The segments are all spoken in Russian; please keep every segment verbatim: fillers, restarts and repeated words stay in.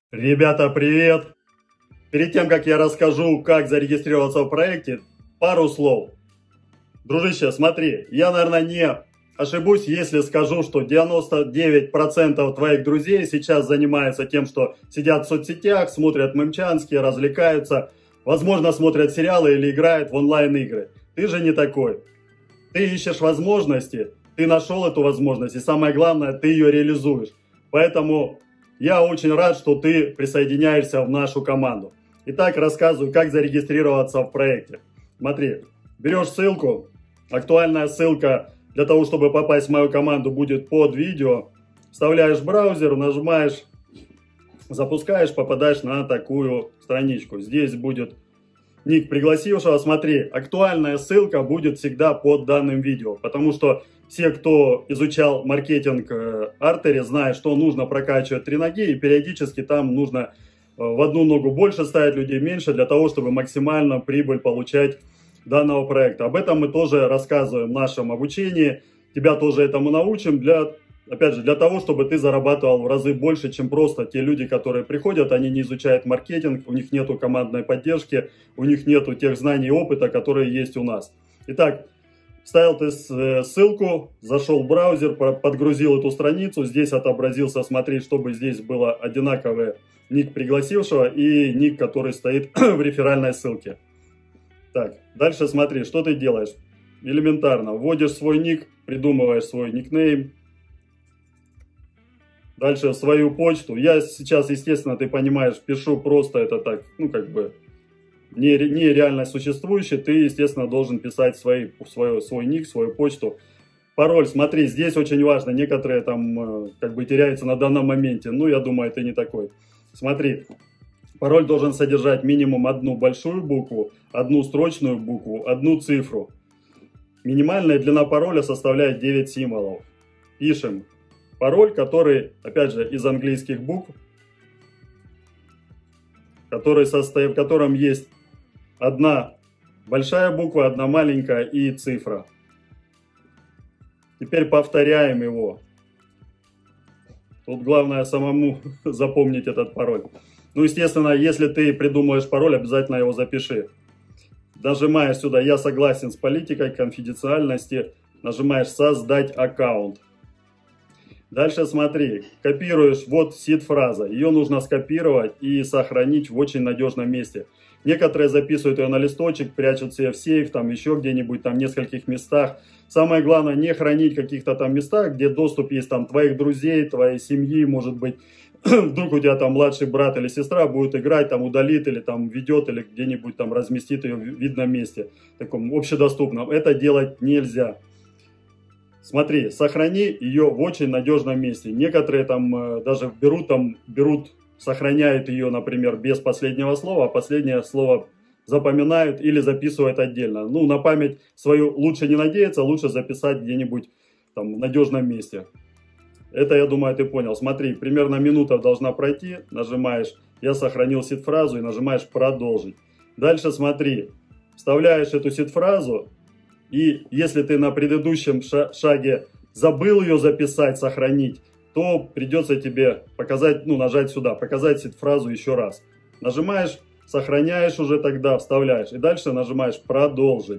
Ребята, привет! Перед тем, как я расскажу, как зарегистрироваться в проекте, пару слов. Дружище, смотри, я, наверное, не ошибусь, если скажу, что девяносто девять процентов твоих друзей сейчас занимаются тем, что сидят в соцсетях, смотрят мемчанские, развлекаются, возможно, смотрят сериалы или играют в онлайн-игры. Ты же не такой. Ты ищешь возможности, ты нашел эту возможность, и самое главное, ты ее реализуешь. Поэтому я очень рад, что ты присоединяешься в нашу команду. Итак, рассказываю, как зарегистрироваться в проекте. Смотри, берешь ссылку, актуальная ссылка для того, чтобы попасть в мою команду, будет под видео. Вставляешь в браузер, нажимаешь, запускаешь, попадаешь на такую страничку. Здесь будет ник пригласившего. Смотри, актуальная ссылка будет всегда под данным видео, потому что все, кто изучал маркетинг Artery, знают, что нужно прокачивать три ноги, и периодически там нужно в одну ногу больше ставить людей, меньше, для того, чтобы максимально прибыль получать данного проекта. Об этом мы тоже рассказываем в нашем обучении. Тебя тоже этому научим, для, опять же, для того, чтобы ты зарабатывал в разы больше, чем просто те люди, которые приходят, они не изучают маркетинг, у них нету командной поддержки, у них нету тех знаний и опыта, которые есть у нас. Итак, вставил ты ссылку, зашел в браузер, подгрузил эту страницу, здесь отобразился, смотри, чтобы здесь было одинаковый ник пригласившего и ник, который стоит в реферальной ссылке. Так, дальше смотри, что ты делаешь. Элементарно, вводишь свой ник, придумываешь свой никнейм. Дальше свою почту. Я сейчас, естественно, ты понимаешь, пишу просто это так, ну как бы не, не реально существующий. Ты, естественно, должен писать свой, свой, свой ник, свою почту. Пароль, смотри, здесь очень важно. Некоторые там как бы теряются на данном моменте. Ну, я думаю, ты не такой. Смотри, пароль должен содержать минимум одну большую букву, одну строчную букву, одну цифру. Минимальная длина пароля составляет девять символов. Пишем пароль, который, опять же, из английских букв, который состоит, в котором есть одна большая буква, одна маленькая и цифра. Теперь повторяем его. Тут главное самому запомнить этот пароль. Ну, естественно, если ты придумаешь пароль, обязательно его запиши. Нажимаешь сюда «Я согласен с политикой конфиденциальности», нажимаешь «Создать аккаунт». Дальше смотри, копируешь, вот сид-фраза. Ее нужно скопировать и сохранить в очень надежном месте. Некоторые записывают ее на листочек, прячут себе в сейф, там еще где-нибудь, там в нескольких местах. Самое главное, не хранить в каких-то там местах, где доступ есть там твоих друзей, твоей семьи, может быть. Вдруг у тебя там младший брат или сестра будет играть, там удалит или там ведет, или где-нибудь там разместит ее в видном месте, таком общедоступном. Это делать нельзя. Смотри, сохрани ее в очень надежном месте. Некоторые там даже берут, там, берут, сохраняют ее, например, без последнего слова, а последнее слово запоминают или записывают отдельно. Ну, на память свою лучше не надеяться, лучше записать где-нибудь там в надежном месте. Это, я думаю, ты понял. Смотри, примерно минута должна пройти. Нажимаешь «Я сохранил сид-фразу» и нажимаешь «Продолжить». Дальше смотри, вставляешь эту сид-фразу. И если ты на предыдущем шаге забыл ее записать, сохранить, то придется тебе показать, ну, нажать сюда, показать сид-фразу еще раз. Нажимаешь, сохраняешь уже тогда, вставляешь. И дальше нажимаешь «Продолжить».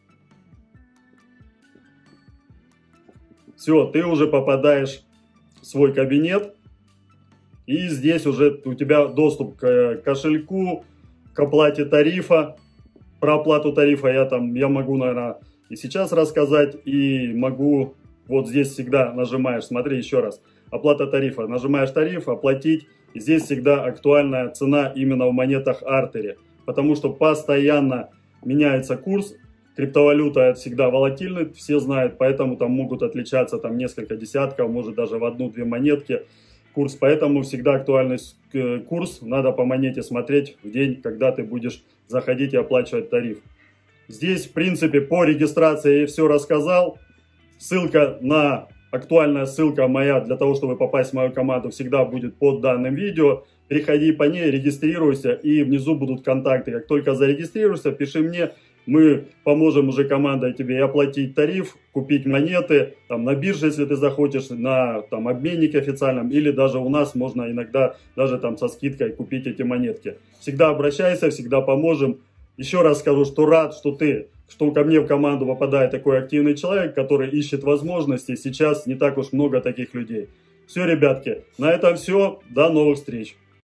Все, ты уже попадаешь в свой кабинет. И здесь уже у тебя доступ к кошельку, к оплате тарифа. Про оплату тарифа я там, я могу, наверное, и сейчас рассказать, и могу, вот здесь всегда нажимаешь, смотри еще раз, оплата тарифа, нажимаешь тариф, оплатить, и здесь всегда актуальная цена именно в монетах Artery, потому что постоянно меняется курс, криптовалюта это всегда волатильный, все знают, поэтому там могут отличаться там несколько десятков, может даже в одну-две монетки курс, поэтому всегда актуальный курс, надо по монете смотреть в день, когда ты будешь заходить и оплачивать тариф. Здесь, в принципе, по регистрации я все рассказал. Ссылка на, актуальная ссылка моя для того, чтобы попасть в мою команду, всегда будет под данным видео. Переходи по ней, регистрируйся, и внизу будут контакты. Как только зарегистрируешься, пиши мне, Мы поможем уже командой тебе и оплатить тариф, купить монеты, там, на бирже, если ты захочешь, на там, обменнике официальном, или даже у нас можно иногда даже там со скидкой купить эти монетки. Всегда обращайся, всегда поможем. Еще раз скажу, что рад, что ты, что ко мне в команду попадает такой активный человек, который ищет возможности. Сейчас не так уж много таких людей. Все, ребятки, на этом все. До новых встреч.